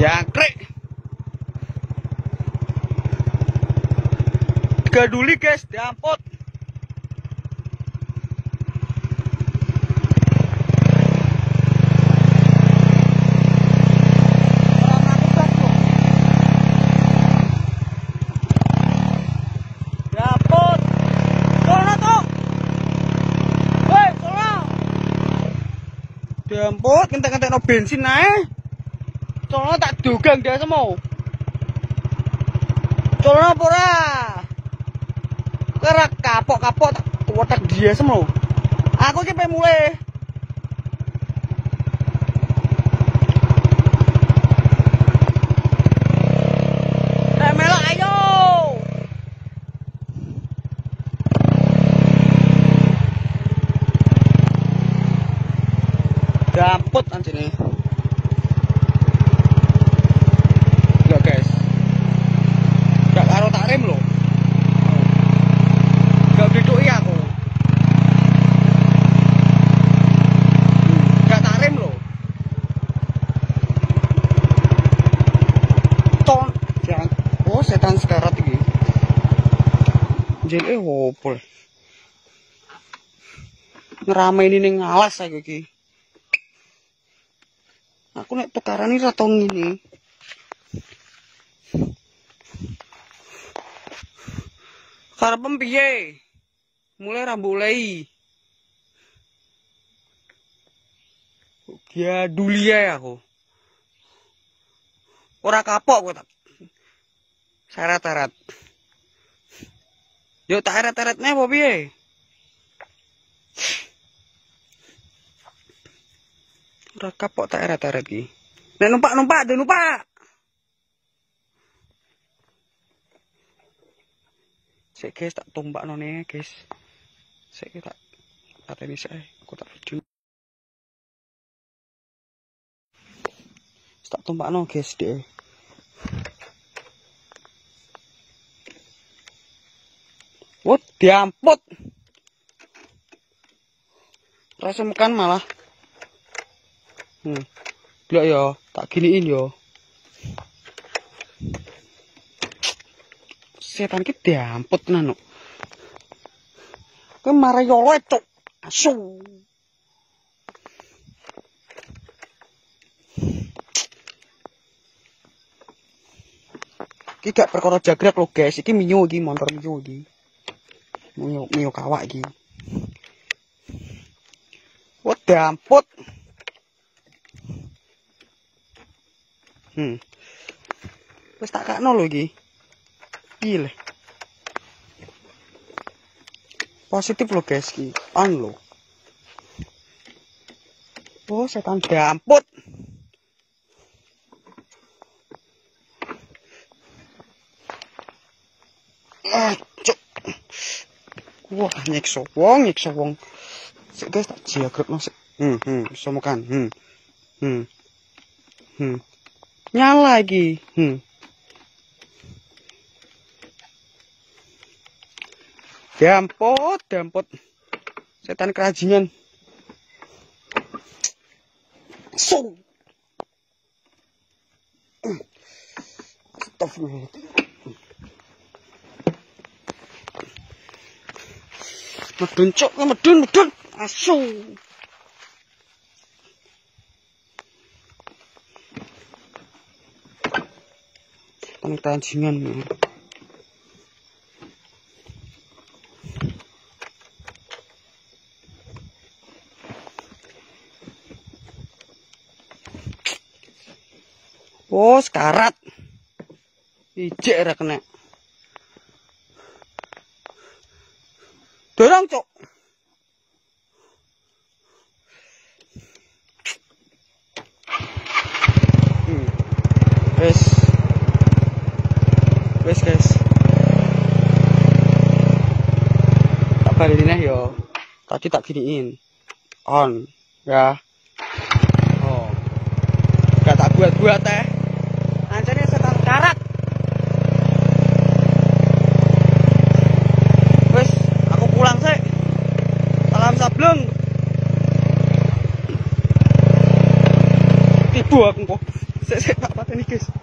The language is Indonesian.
Jangkrik. Gaduli guys, diamput. Diamput, kentek-kentek no bensin ae. Colonnya tak dugang dia semua. Colonnya apa ora? Kerak kapok-kapok tak watak dia semua. Aku iki pengen mulai. Melok ayo. Damput anjene. Lho guys. Gak karo tak rem lho. Gak bledhoki aku. Gak tak rem lho. Ton, jangan. Oh, setan sekarat iki. Jele opo. Ngeramein ning alas aku iki. Aku nek tukaran ini ratau ngene. Karepem piye? Mulai rambulai. Ya dulia ya aku. Ora kapok kok tak. Syarat-syarat. Yo tak eret-eretne apa piye? Ora kapok tak eret-eret iki. Nek numpak, do numpak. Sik guys tak tumpakno ne, guys. Sik tak pateni sik aku tak video. Tak tumpakno guys deh. Wot diamput. Rasa makan malah. Lihat ya, tak giniin yo. Setan ki diamput nano. Ke marayolo itu asu. Ki gak perkara jagrek lo guys, iki minyo iki motor minyo iki. Minyo kawak iki. Wah diamput. Wis tak kakno lho iki. Piye le? Positif lho guys iki. On lho. Oh, setan diamput. Cuk. Wah, nyiksa wong. Sik guys tak jagrepno sik. Iso makan. Nyala lagi. Dampot. Setan kerajingan. So. Astagfirullah. Medun. Asu. Kerajingan. Oh, sekarat. Ijek ra kena. Dorong, Cuk. Wes guys. Tak balikin yo. Tadi tak giniin. On, ya. Oh. Gak tak buat-buat teh. Anjane setan karat. Wes, aku pulang sih. Salam sableng. Tibu aku kok. Sik tak pateni guys.